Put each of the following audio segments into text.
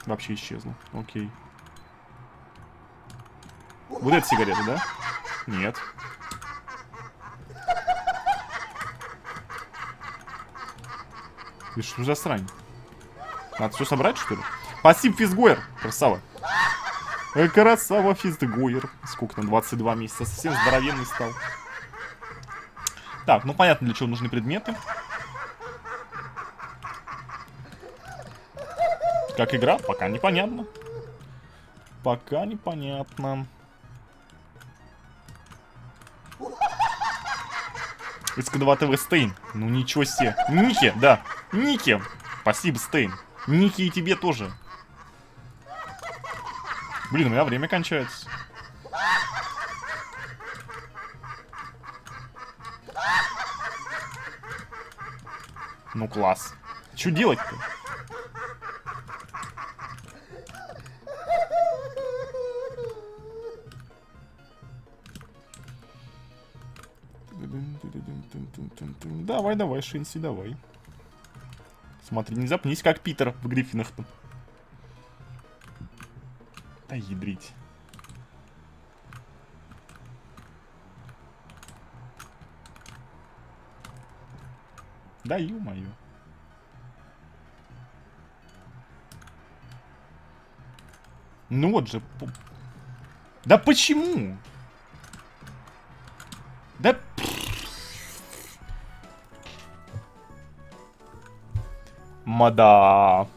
Вообще исчезла. Окей. Вот эта сигарета, да? Нет. И что за срань? Надо все собрать, что ли? Спасибо, Физгойер. Красава. Красава, Физгойер. Сколько там? 22 месяца. Совсем здоровенный стал. Так, ну понятно, для чего нужны предметы. Как игра? Пока непонятно. Пока непонятно. Из КДВ ТВ Стейн. Ну ничего себе. Ники, да. Ники. Спасибо, Стейн. Ники и тебе тоже. Блин, у меня время кончается. Ну класс. Что делать-то? Давай, давай, Шинси, давай. Смотри, не запнись, как Питер в Гриффинах-то. Да ядрить. Да ё-моё. Ну вот же. Да почему? Да... Мада.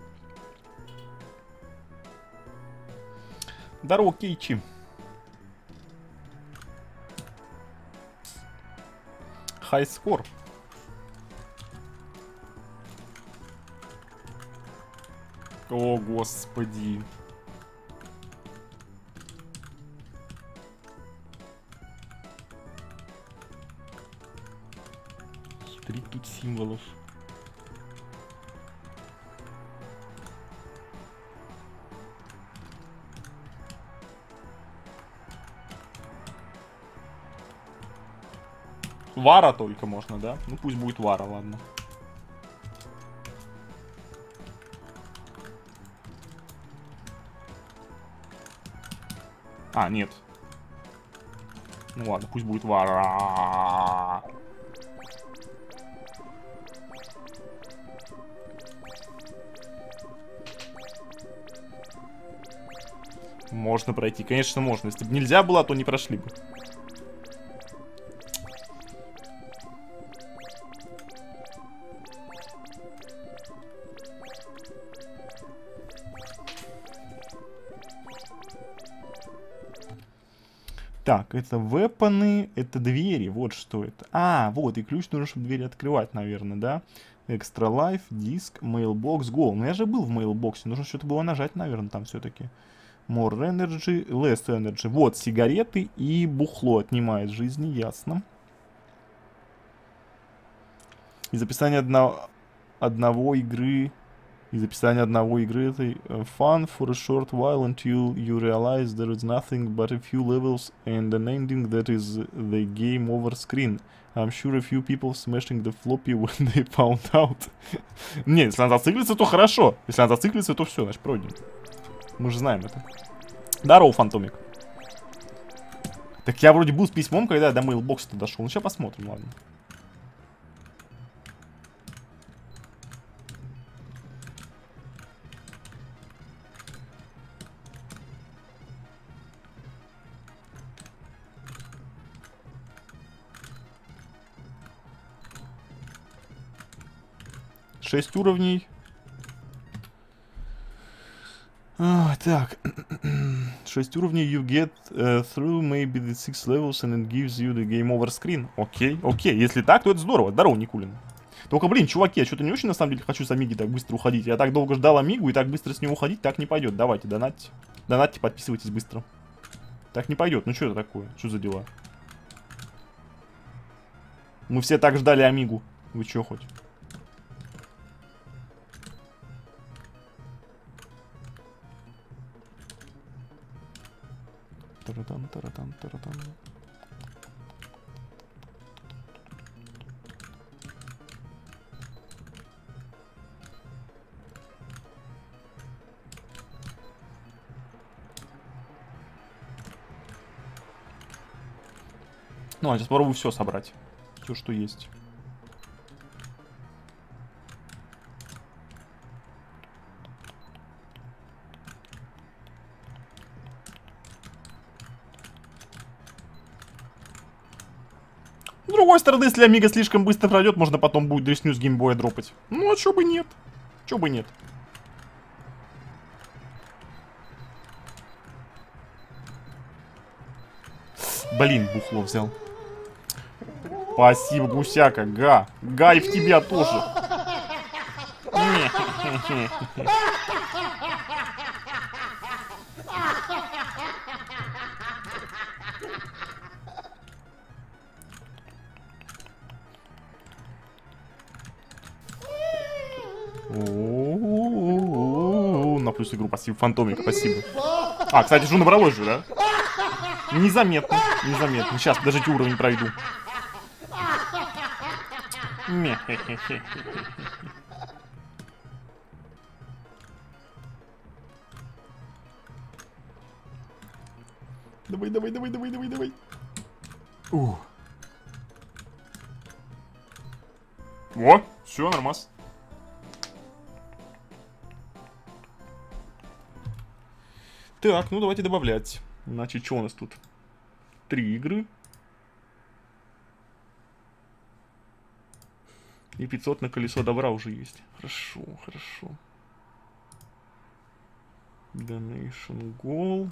Здорово, Кейчи. Хайскор. О, господи. 3 тут символов. Вара только можно, да? Ну пусть будет Вара, ладно. А, нет. Ну ладно, пусть будет Вара. Можно пройти, конечно, можно. Если бы нельзя было, то не прошли бы. Так, это вепоны, это двери, вот что это. А, вот, и ключ нужно, чтобы двери открывать, наверное, да? Extra Life, диск, Mailbox, Go. Ну я же был в Mailbox, нужно что-то было нажать, наверное, там все-таки. More Energy, Less Energy. Вот, сигареты и бухло отнимает жизни, ясно. Из описания одного игры... Из описания одного игры этой fun for a short while until you realize there is nothing but a few levels and an ending that is the game over screen. I'm sure a few people smashing the floppy when they found out. Не, если она зациклится, то хорошо. Если она зациклится, то все, значит пройдем. Мы же знаем это. Здорово, Фантомик. Так я вроде был с письмом, когда я до мейлбокса-то дошел. Ну сейчас посмотрим, ладно. Шесть уровней. Так. 6 уровней. You get through maybe the 6 levels and it gives you the game over screen. Окей, окей. Если так, то это здорово. Здорово, Никулин. Только, блин, чуваки, я что-то не очень, на самом деле, хочу с Амиги так быстро уходить. Я так долго ждал Амигу, и так быстро с него уходить так не пойдет. Давайте, донатьте. Донатьте, подписывайтесь быстро. Так не пойдет. Ну что это такое? Что за дела? Мы все так ждали Амигу. Вы что хоть? Таратан, таратан, таратан. Ну, а сейчас попробую все собрать. Все, что есть. С другой стороны, если Амиго слишком быстро пройдет, можно потом будет дресню с геймбоя дропать. Ну, а чё бы нет? Чё бы нет? Блин, бухло взял. Спасибо, гусяка, га. Га и в тебя тоже. На плюс игру, спасибо, Фантомика, спасибо. А, кстати, же набралось же, да? Незаметно, незаметно. Сейчас, подождите, уровень пройду. Давай, давай, давай, давай, давай, давай. О, все, нормас. Так, ну давайте добавлять. Значит, что у нас тут? 3 игры. И 500 на колесо добра уже есть. Хорошо, хорошо. Donation goal.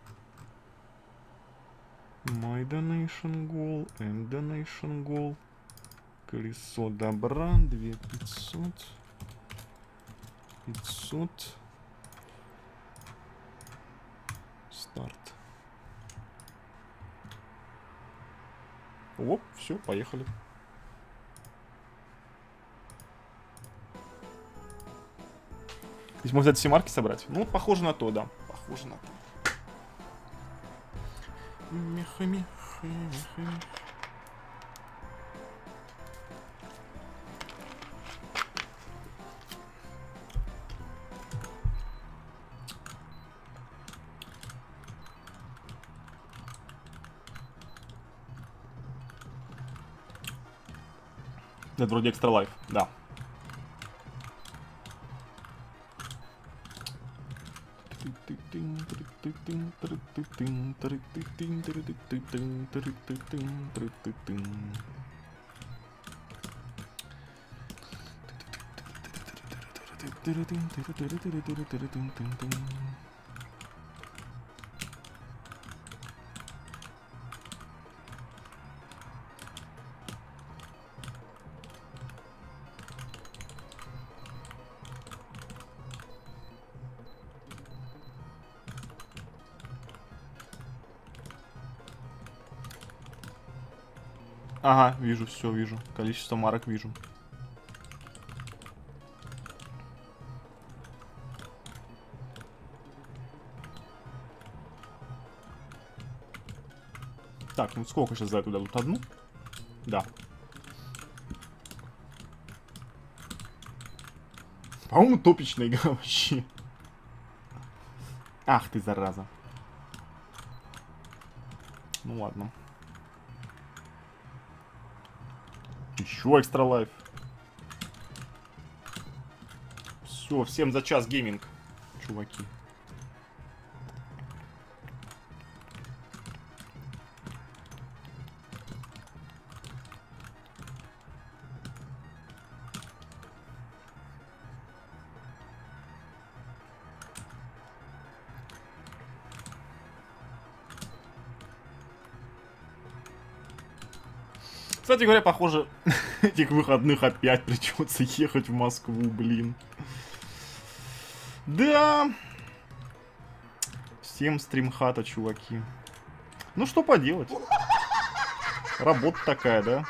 My donation goal and donation goal. Колесо добра. 2500. 500. Старт. Оп, все, поехали. Здесь можно эти все марки собрать. Ну, похоже на то, да. Похоже на то. Меха, меха, меха. Это вроде экстра лайф, да. Ага, вижу, все вижу. Количество марок вижу. Так, ну сколько сейчас за эту дадут? Одну? Да. По-моему, топичная игра вообще. Ах ты, зараза. Ну ладно. Еще экстра лайф. Все, всем за час гейминг, чуваки. Кстати говоря, похоже, этих выходных опять придется ехать в Москву, блин. Да. Всем стримхата, чуваки. Ну что поделать? Работа такая, да?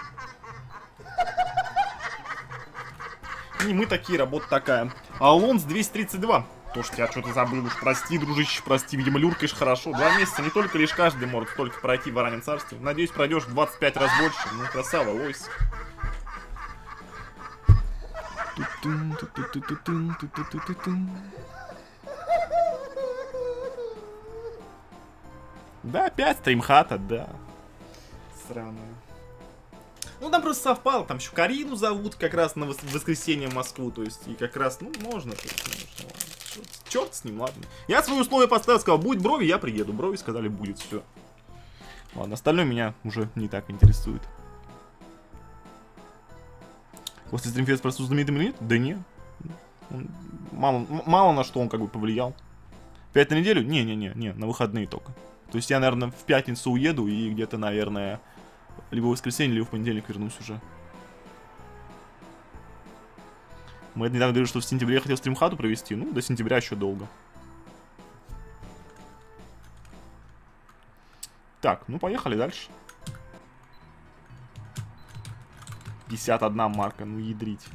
Не мы такие, работа такая. Алонс 232. То, что я что-то забыл уж. Прости, дружище, прости. Видимо, люркаешь хорошо. 2 месяца не только лишь каждый может только пройти в Вараньем царстве. Надеюсь, пройдешь 25 раз больше. Ну, красава, лойс. Да, опять стримхата, да. сраная. Ну, там просто совпало, там еще Карину зовут как раз на воскресенье в Москву, то есть, и как раз, ну, можно, то есть, можно, ладно. Черт с ним, ладно. Я свои условия поставил, сказал, будет Брови, я приеду. Брови сказали, будет, все. Ладно, остальное меня уже не так интересует. После Стримфест просто знаменитым или нет? Да нет. Мало на что он как бы повлиял. 5 на неделю? Не, на выходные только. То есть я, наверное, в пятницу уеду и где-то, наверное, либо в воскресенье, либо в понедельник вернусь уже. Мы недавно говорили, что в сентябре я хотел стримхату провести. Ну, до сентября еще долго. Так, ну поехали дальше. 51 марка, ну ядрить.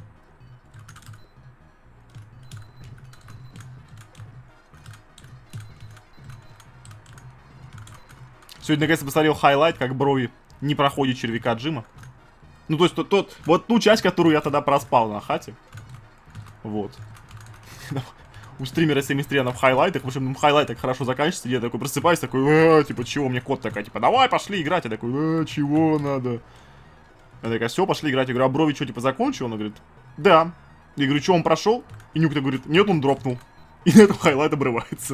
Сегодня, наконец-то, посмотрел хайлайт, как Брови не проходит червяка Джима. Ну, то есть, вот ту часть, которую я тогда проспал на хате. Вот. У стримера 73 она в хайлайтах, в общем, хайлайт так хорошо заканчивается, я такой просыпаюсь, такой, типа, чего, мне кот такая, типа, давай, пошли играть, я такой, чего надо? Я такая, все, пошли играть, я говорю, а Брови что, типа, закончил? Он говорит, да. Я говорю, что, он прошел? И Нюк-то говорит, нет, он дропнул. И на этом хайлайт обрывается.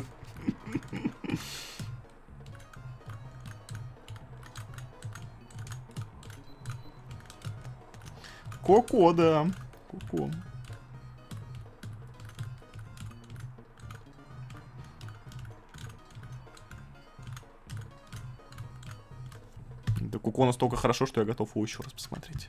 Коко, да. Коко. Да Коко настолько хорошо, что я готов его еще раз посмотреть.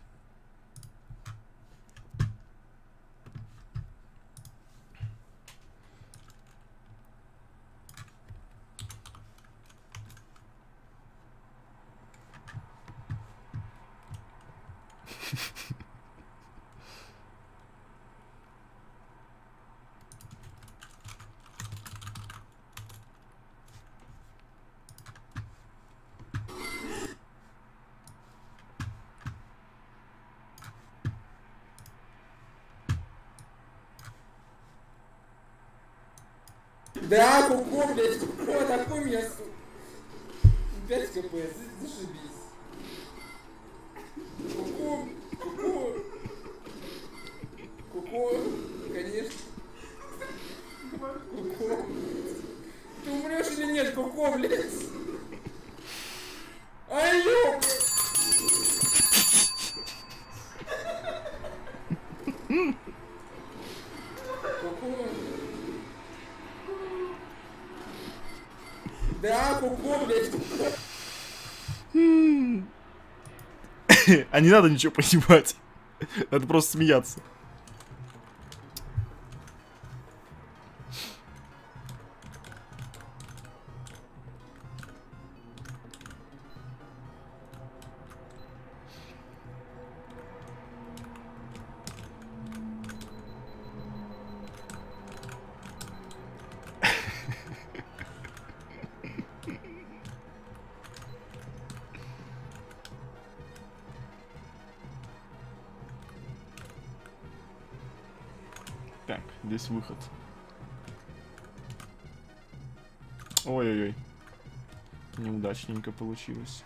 Да, Коко, блядь, Коко, такой меня, 5 кп, зашибись. Коко, конечно. Коко. Ты умрешь или нет, Коко, блядь? Ай, ёп! Коко. Да, Коко, блядь, Коко. А не надо ничего понимать. Надо просто смеяться. Так, здесь выход. Ой-ой-ой. Неудачненько получилось.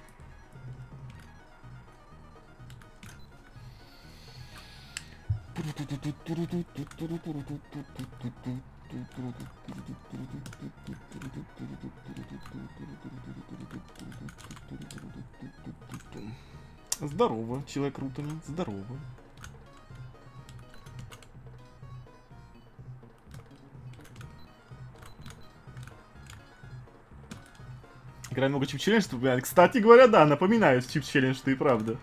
Здорово, человек Рутани, здорово. Играем много чип-челлендж, кстати говоря, да, напоминаю, чип-челлендж ты и правда.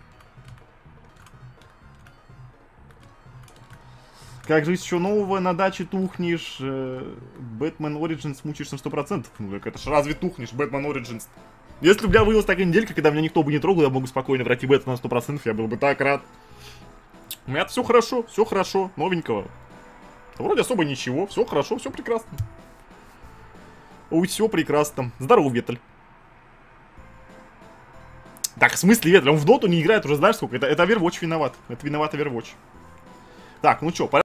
Как же еще нового на даче тухнешь? Бэтмен Origins мучаешься на 100%. Ну так это ж разве тухнешь, Бэтмен Origins? Если бы у меня выявилась такая неделька, когда меня никто бы не трогал, я мог бы спокойно пройти Бэтмен на 100%, я был бы так рад. У меня все хорошо, новенького. Вроде особо ничего, все хорошо, все прекрасно. Ой, все прекрасно. Здорово, Ветель. Так, в смысле, Ветель? Он в доту не играет уже, знаешь сколько? Это Overwatch виноват. Это виноват Overwatch. Так, ну чё,